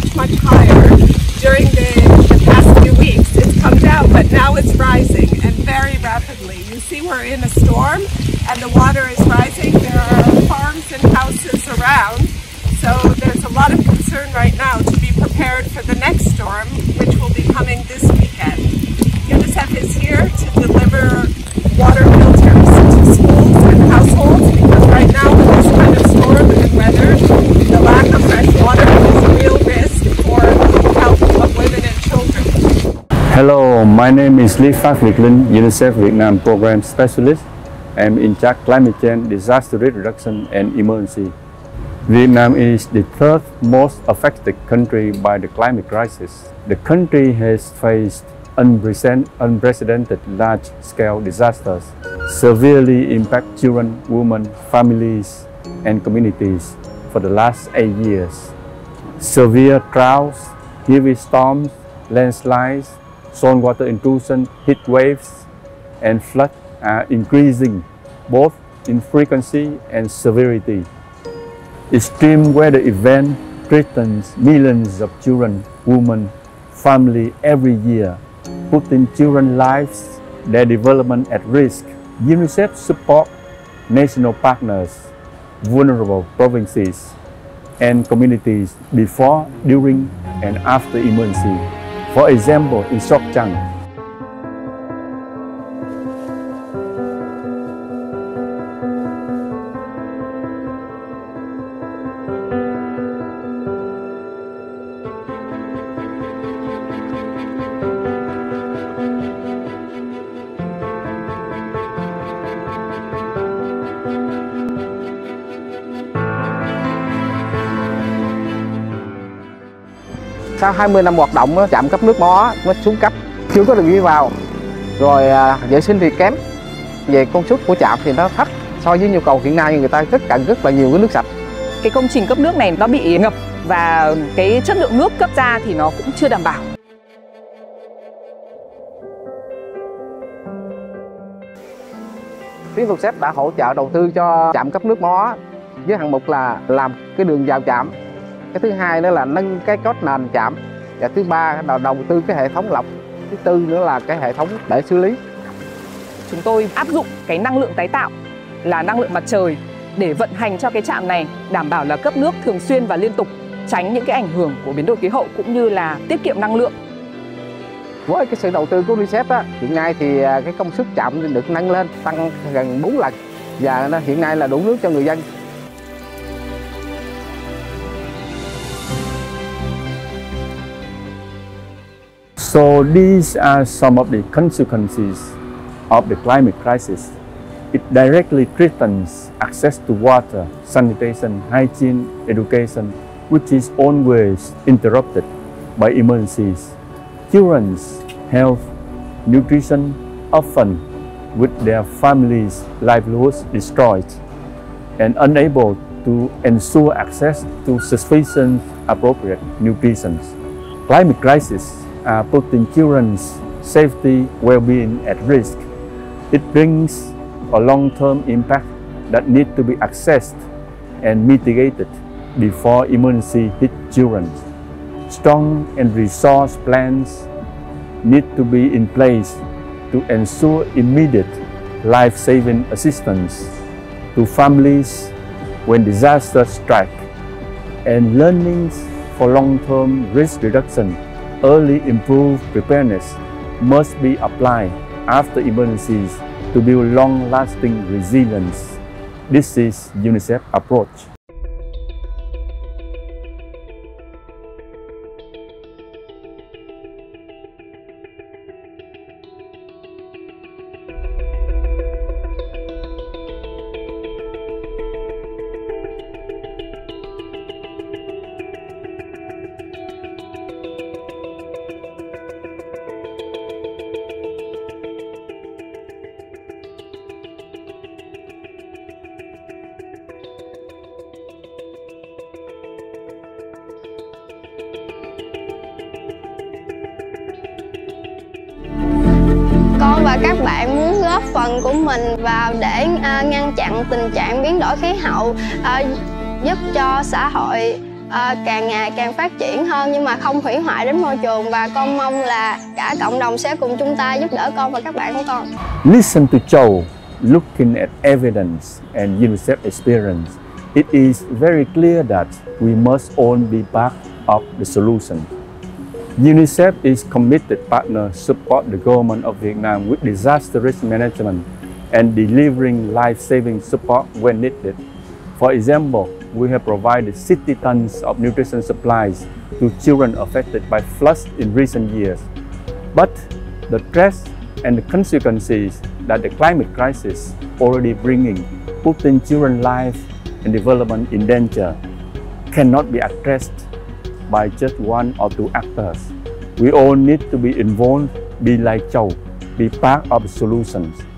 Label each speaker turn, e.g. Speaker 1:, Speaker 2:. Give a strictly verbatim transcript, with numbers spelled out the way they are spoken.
Speaker 1: much, much higher. During the, the past few weeks, it's come down, but now it's rising, and very rapidly. You see we're in a storm, and the water is rising. There are farms and houses around, so there's a lot of concern right now to be prepared for the next storm, which will be coming this weekend. UNICEF is here to deliver water filters to schools and households, because right now with this kind of storm and weather, the lack of fresh water is a real risk for the health of women and children.
Speaker 2: Hello, my name is Lee Phan Việt Linh, UNICEF Vietnam Program Specialist. I'm in charge climate change, disaster risk reduction and emergency. Vietnam is the third most affected country by the climate crisis. The country has faced unprecedented large-scale disasters, severely impact children, women, families, and communities for the last eight years. Severe droughts, heavy storms, landslides, saltwater intrusion, heat waves, and flood are increasing both in frequency and severity. Extreme weather event threatens millions of children, women, families every year, putting children's lives, their development at risk. UNICEF supports national partners, vulnerable provinces, and communities before, during, and after emergency. For example, in Sóc Trăng,
Speaker 3: sau hai mươi năm hoạt động, trạm cấp nước Mó nó xuống cấp, chưa có đường đi vào, rồi à, vệ sinh thì kém, về công suất của trạm thì nó thấp so với nhu cầu hiện nay, người ta rất cần rất là nhiều cái nước sạch.
Speaker 4: Cái công trình cấp nước này nó bị ngập và cái chất lượng nước cấp ra thì nó cũng chưa đảm bảo.
Speaker 3: Phía UNICEF đã hỗ trợ đầu tư cho trạm cấp nước Mó với hạng mục là làm cái đường vào trạm. Cái thứ hai nữa là nâng cái cốt nền trạm, và thứ ba là đầu tư cái hệ thống lọc, thứ tư nữa là cái hệ thống để xử lý.
Speaker 4: Chúng tôi áp dụng cái năng lượng tái tạo là năng lượng mặt trời để vận hành cho cái trạm này, đảm bảo là cấp nước thường xuyên và liên tục, tránh những cái ảnh hưởng của biến đổi khí hậu cũng như là tiết kiệm năng lượng.
Speaker 3: Với cái sự đầu tư của UNICEF á, hiện nay thì cái công suất trạm được nâng lên tăng gần bốn lần, và nó hiện nay là đủ nước cho người dân.
Speaker 2: So these are some of the consequences of the climate crisis. It directly threatens access to water, sanitation, hygiene, education, which is always interrupted by emergencies. Children's health, nutrition, often with their families' livelihoods destroyed and unable to ensure access to sufficient appropriate nutrition. Climate crisis are putting children's safety, well-being at risk. It brings a long-term impact that need to be assessed and mitigated before emergency hit children. Strong and resource plans need to be in place to ensure immediate life-saving assistance to families when disasters strike, and learnings for long-term risk reduction. Early improved preparedness must be applied after emergencies to build long-lasting resilience. This is UNICEF approach.
Speaker 5: Con và các bạn muốn góp phần của mình vào để uh, ngăn chặn tình trạng biến đổi khí hậu, uh, giúp cho xã hội uh, à, càng ngày càng phát triển hơn nhưng mà không hủy hoại đến môi trường, và con mong là cả cộng đồng sẽ cùng chung tay giúp đỡ con và các bạn của con.
Speaker 2: Listen to Joe. Looking at evidence and UNICEF experience, it is very clear that we must all be part of the solution. UNICEF is committed partner support the government of Vietnam with disaster risk management and delivering life-saving support when needed. For example, we have provided sixty tons of nutrition supplies to children affected by floods in recent years. But the threats and the consequences that the climate crisis already bringing, putting children's life and development in danger, cannot be addressed by just one or two actors. We all need to be involved, be like Châu, be part of the solutions.